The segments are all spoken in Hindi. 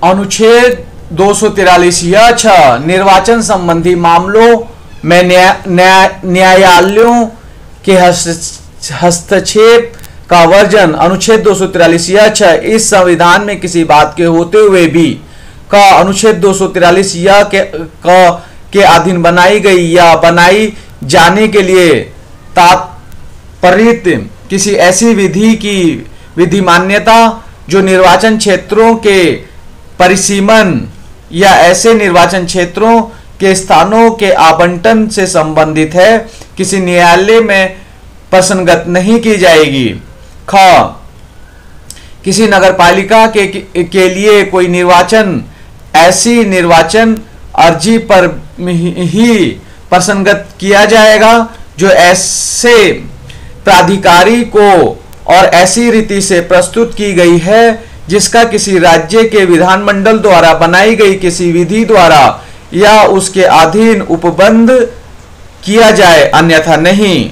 अनुच्छेद 243 या 6 निर्वाचन संबंधी मामलों में न्यायालयों के हस्तक्षेप का वर्जन। अनुच्छेद 243 या 6 इस संविधान में किसी बात के होते हुए भी का अनुच्छेद 243 या के अधीन बनाई गई या बनाई जाने के लिए तात्पर्य किसी ऐसी विधि की विधि मान्यता जो निर्वाचन क्षेत्रों के परिसीमन या ऐसे निर्वाचन क्षेत्रों के स्थानों के आवंटन से संबंधित है, किसी न्यायालय में प्रसंगत नहीं की जाएगी। ख किसी नगरपालिका के लिए कोई निर्वाचन ऐसी निर्वाचन अर्जी पर ही प्रसंगत किया जाएगा जो ऐसे प्राधिकारी को और ऐसी रीति से प्रस्तुत की गई है जिसका किसी राज्य के विधानमंडल द्वारा बनाई गई किसी विधि द्वारा या उसके अधीन उपबंध किया जाए, अन्यथा नहीं।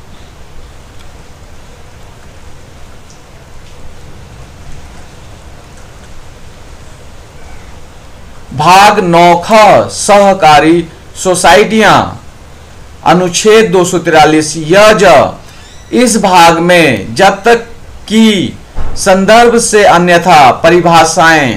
भाग 9 ख सहकारी सोसाइटियां। अनुच्छेद 243 य इस भाग में जब तक कि संदर्भ से अन्यथा परिभाषाएं।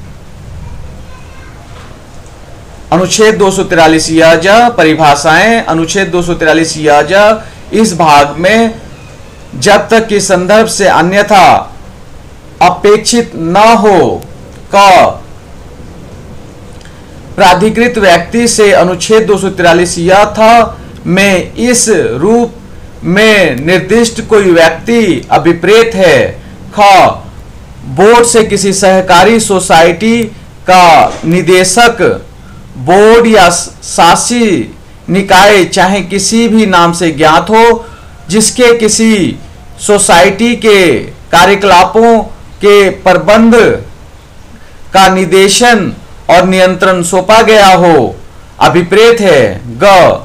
अनुच्छेद 243 य परिभाषाएं। अनुच्छेद 243 य इस भाग में जब तक कि संदर्भ से अन्यथा अपेक्षित न हो क प्राधिकृत व्यक्ति से अनुच्छेद 243 य में इस रूप में निर्दिष्ट कोई व्यक्ति अभिप्रेत है। ख बोर्ड से किसी सहकारी सोसाइटी का निदेशक, बोर्ड या शासी निकाय चाहे किसी भी नाम से ज्ञात हो, जिसके किसी सोसाइटी के कार्यकलापों के प्रबंध का निदेशन और नियंत्रण सौंपा गया हो, अभिप्रेत है। ग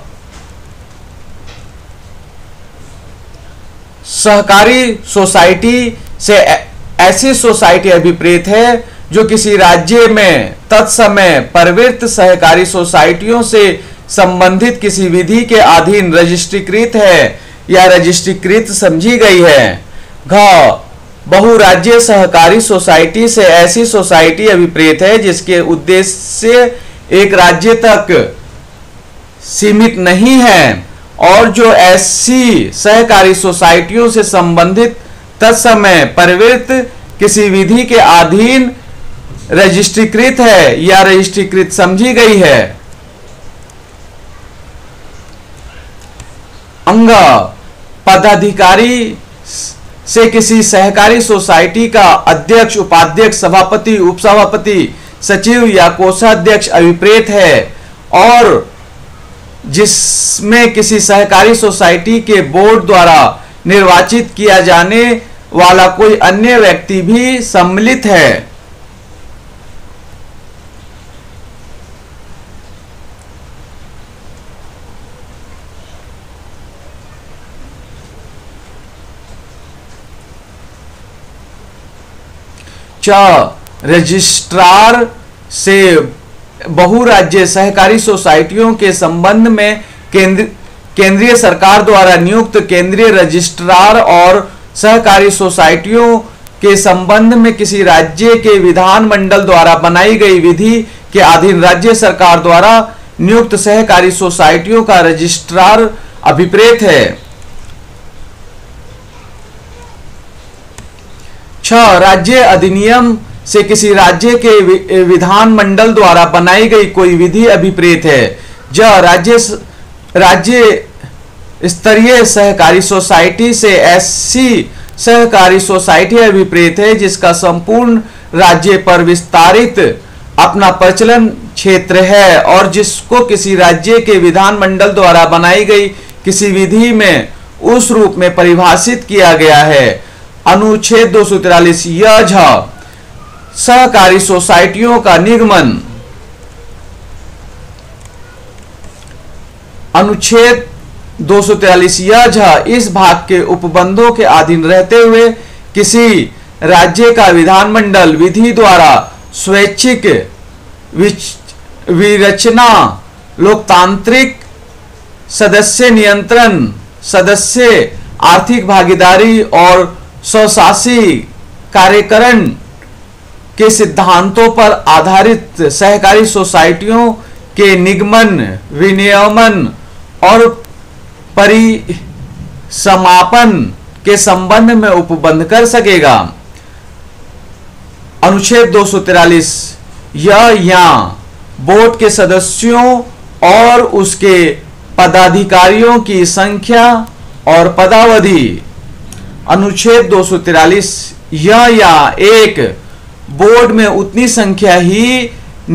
सहकारी सोसाइटी से ऐसी सोसाइटी अभिप्रेत है जो किसी राज्य में तत्समय प्रवृत्त सहकारी सोसाइटियों से संबंधित किसी विधि के अधीन रजिस्ट्रीकृत है या रजिस्ट्रीकृत समझी गई है। घ बहुराज्य सहकारी सोसाइटी से ऐसी सोसाइटी अभिप्रेत है जिसके उद्देश्य एक राज्य तक सीमित नहीं है और जो ऐसी सहकारी सोसाइटियों से संबंधित तत्समय प्रवृत्त किसी विधि के अधीन रजिस्ट्रीकृत है या रजिस्ट्रीकृत समझी गई है। अंग पदाधिकारी से किसी सहकारी सोसाइटी का अध्यक्ष, उपाध्यक्ष, सभापति, उपसभापति, सचिव या कोषाध्यक्ष अभिप्रेत है और जिसमें किसी सहकारी सोसाइटी के बोर्ड द्वारा निर्वाचित किया जाने वाला कोई अन्य व्यक्ति भी सम्मिलित है। रजिस्ट्रार से बहुराज्य सहकारी सोसाइटियों के संबंध में केंद्रीय सरकार द्वारा नियुक्त केंद्रीय रजिस्ट्रार और सहकारी सोसाइटियों के संबंध में किसी राज्य के विधानमंडल द्वारा बनाई गई विधि के अधीन राज्य सरकार द्वारा नियुक्त सहकारी सोसाइटियों का रजिस्ट्रार अभिप्रेत है। 6 राज्य अधिनियम से किसी राज्य के विधानमंडल द्वारा बनाई गई कोई विधि अभिप्रेत है। राज्य स्तरीय सहकारी सोसाइटी से ऐसी सहकारी सोसाइटी अभिप्रेत है जिसका संपूर्ण राज्य पर विस्तारित अपना प्रचलन क्षेत्र है और जिसको किसी राज्य के विधानमंडल द्वारा बनाई गई किसी विधि में उस रूप में परिभाषित किया गया है। अनुच्छेद 243 य सहकारी सोसाइटियों का निगमन। अनुच्छेद 243 य इस भाग के उपबंधों के अधीन रहते हुए किसी राज्य का विधानमंडल विधि द्वारा स्वैच्छिक विरचना, लोकतांत्रिक सदस्य नियंत्रण, सदस्य आर्थिक भागीदारी और स्वशासी कार्यकरण के सिद्धांतों पर आधारित सहकारी सोसाइटियों के निगमन, विनियमन और परिसमापन के संबंध में उपबंध कर सकेगा। अनुच्छेद 243 यह या बोर्ड के सदस्यों और उसके पदाधिकारियों की संख्या और पदावधि। अनुच्छेद 243 यह या एक बोर्ड में उतनी संख्या ही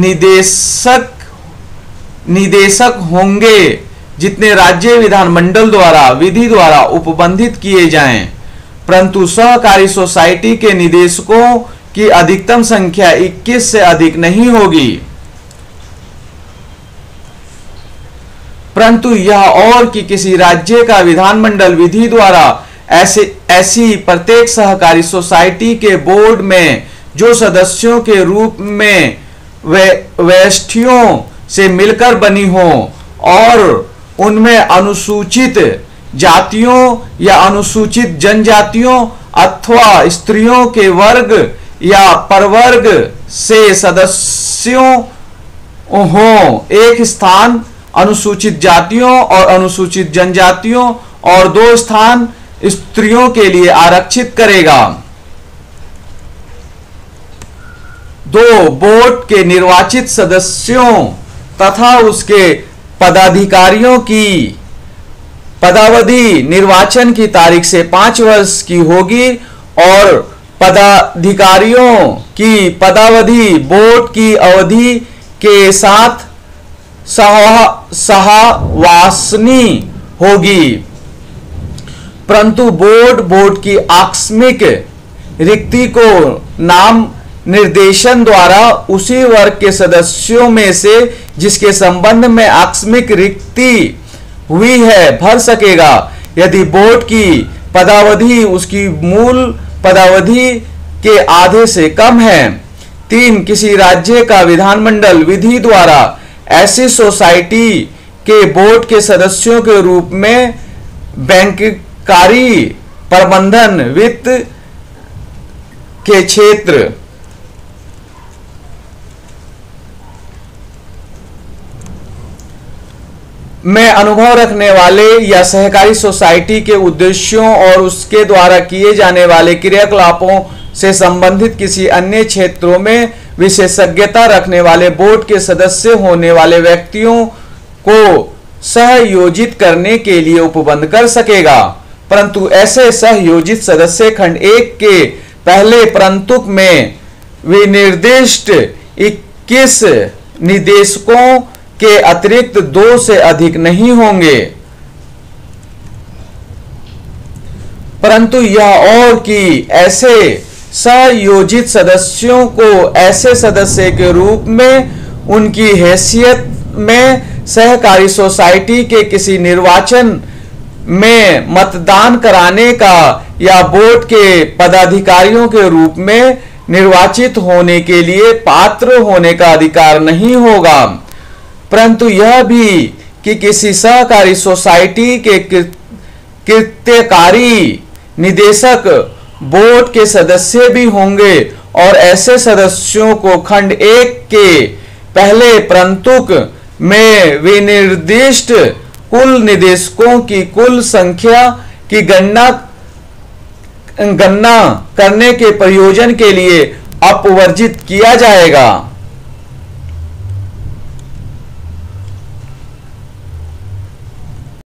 निदेशक होंगे जितने राज्य विधानमंडल द्वारा विधि द्वारा उपबंधित किए जाएं, परंतु सहकारी सोसाइटी के निदेशकों की अधिकतम संख्या 21 से अधिक नहीं होगी। परंतु यह और कि किसी राज्य का विधानमंडल विधि द्वारा ऐसी प्रत्येक सहकारी सोसाइटी के बोर्ड में जो सदस्यों के रूप में व्यष्टियों से मिलकर बनी हो और उनमें अनुसूचित जातियों या अनुसूचित जनजातियों अथवा स्त्रियों के वर्ग या परवर्ग से सदस्यों हों, एक स्थान अनुसूचित जातियों और अनुसूचित जनजातियों और 2 स्थान स्त्रियों के लिए आरक्षित करेगा। 2 बोर्ड के निर्वाचित सदस्यों तथा उसके पदाधिकारियों की पदावधि निर्वाचन की तारीख से 5 वर्ष की होगी और पदाधिकारियों की पदावधि बोर्ड की अवधि के साथ सहवासनी होगी। परंतु बोर्ड की आकस्मिक रिक्ति को नाम निर्देशन द्वारा उसी वर्ग के सदस्यों में से जिसके संबंध में आकस्मिक रिक्ति हुई है भर सकेगा, यदि बोर्ड की पदावधि उसकी मूल पदावधि के आधे से कम है। 3 किसी राज्य का विधानमंडल विधि द्वारा ऐसी सोसाइटी के बोर्ड के सदस्यों के रूप में बैंककारी, प्रबंधन, वित्त के क्षेत्र में अनुभव रखने वाले या सहकारी सोसाइटी के उद्देश्यों और उसके द्वारा किए जाने वाले क्रियाकलापों से संबंधित किसी अन्य क्षेत्रों में विशेषज्ञता रखने वाले बोर्ड के सदस्य होने वाले व्यक्तियों को सहयोजित करने के लिए उपबंध कर सकेगा। परंतु ऐसे सहयोजित सदस्य खंड 1 के पहले प्रंतुक में विनिर्दिष्ट 21 निदेशकों के अतिरिक्त 2 से अधिक नहीं होंगे। परंतु यह और कि ऐसे सहयोजित सदस्यों को ऐसे सदस्य के रूप में उनकी हैसियत में सहकारी सोसाइटी के किसी निर्वाचन में मतदान कराने का या बोर्ड के पदाधिकारियों के रूप में निर्वाचित होने के लिए पात्र होने का अधिकार नहीं होगा। परंतु यह भी कि किसी सहकारी सोसाइटी के कृत्यकारी निदेशक बोर्ड के सदस्य भी होंगे और ऐसे सदस्यों को खंड 1 के पहले प्रंतुक में विनिर्दिष्ट कुल निदेशकों की कुल संख्या की गणना करने के प्रयोजन के लिए अपवर्जित किया जाएगा।